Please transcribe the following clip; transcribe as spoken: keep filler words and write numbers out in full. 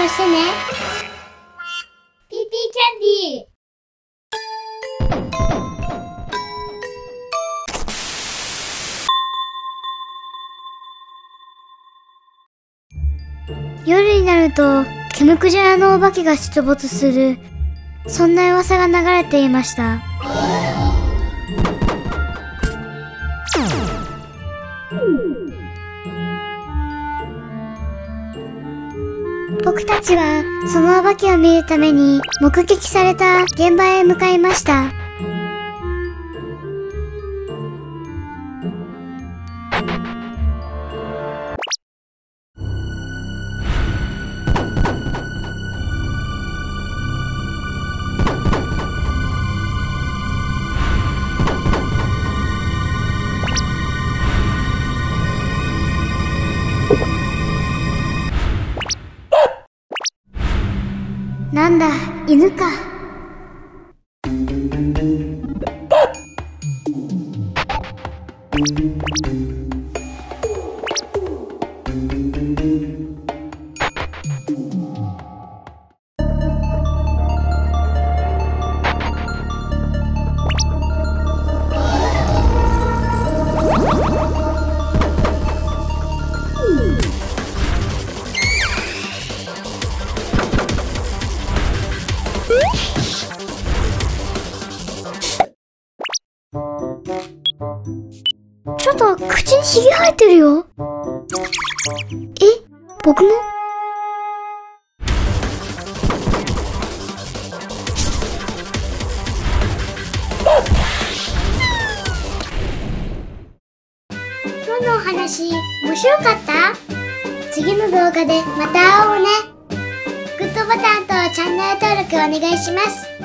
応してね。ピーピーキャンディー。夜になると、ケムクジャラのお化けが出没する、そんな噂が流れていました。僕たちは、そのお化けを見るために、目撃された現場へ向かいました。なんだ、犬か。ちょっと口にひげ生えてるよ。え、僕も？今日のお話面白かった？次の動画でまた会おうね。グッドボタンとチャンネル登録お願いします。